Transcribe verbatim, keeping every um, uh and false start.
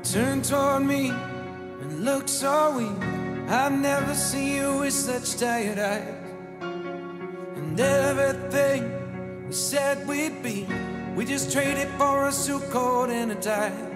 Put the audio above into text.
Turn toward me and look so weak. I've never seen you with such tired eyes. And everything we said we'd be, we just traded for a suit coat and a tie.